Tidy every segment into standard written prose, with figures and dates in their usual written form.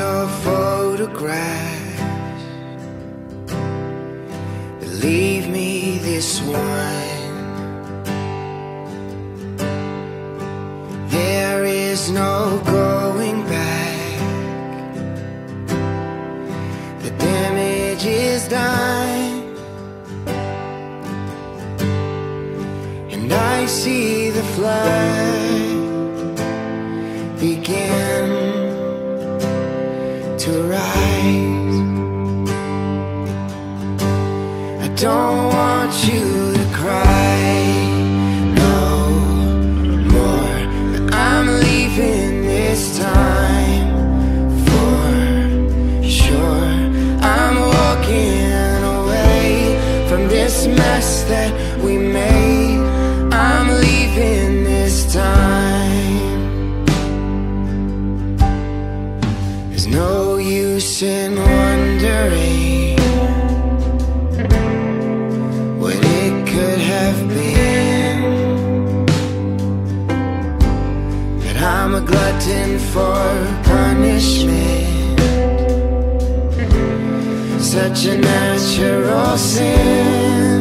of photographs. Believe me, this one, there is no going back. The damage is done, and I see the flood begin to rise. I don't want you to cry no more, but I'm leaving this time for sure. I'm walking away from this mess that we made. I'm leaving this time. There's no use in wondering what it could have been, but I'm a glutton for punishment, such a natural sin.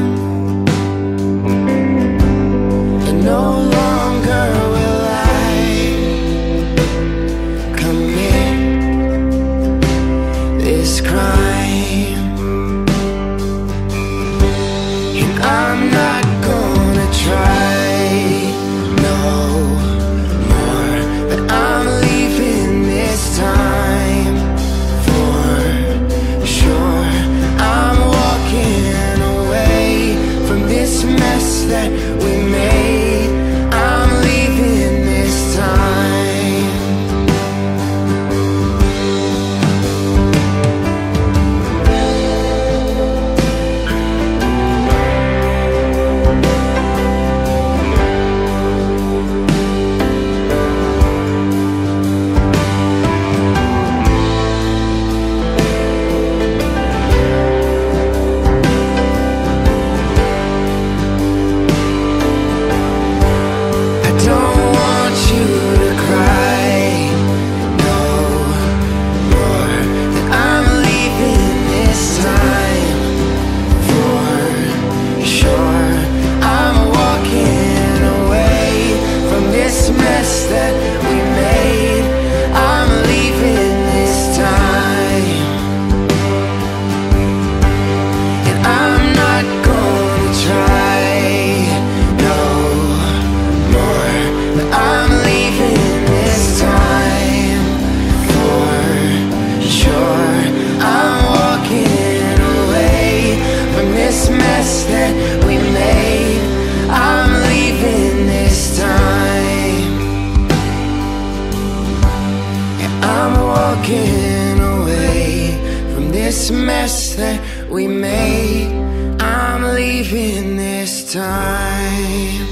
And no longer will I commit this crime, and I'm not gonna try no more, but I'm leaving this time for sure. I'm walking away from this mess that we made. I'm leaving this time. Walking away from this mess that we made. I'm leaving this time.